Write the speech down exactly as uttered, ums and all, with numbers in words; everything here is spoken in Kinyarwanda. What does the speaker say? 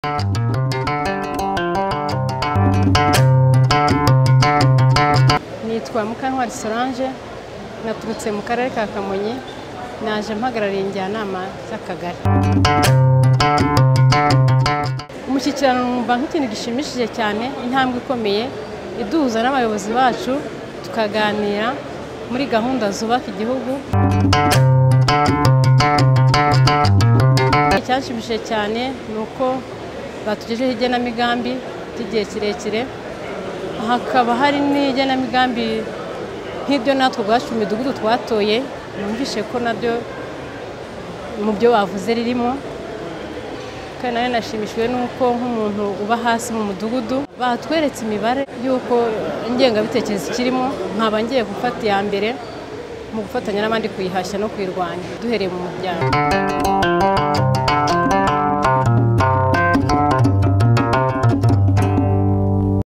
Nitwa Mukantwari Solange, naturutse mu karere ka Kamonyi, naje mpagarariye njyanama z'akagari. Umushyikirano numva nk'ikintu gishimishije cyane, intambwe ikomeye iduhuza n'abayobozi bacu tukaganira muri gahunda zubaka igihugu. Icyanshimishije cyane ni uko batugejeho igenamigambi ry'igihe kirekire, hakaba hari n'igenamigambi nk'ibyo natwe ubwacu mu midugudu twatoye, numvishe ko nabyo mu byo bavuze ririmo. Kandi nayo nashimishijwe n'uko nk'umuntu uba hasi mu mudugudu batweretse imibare y'uko ingengabitekerezo kirimo, nkaba ngiye gufata iya mbere mu gufatanya n'abandi kuyihashya no kuyirwanya duhereye mu muryango.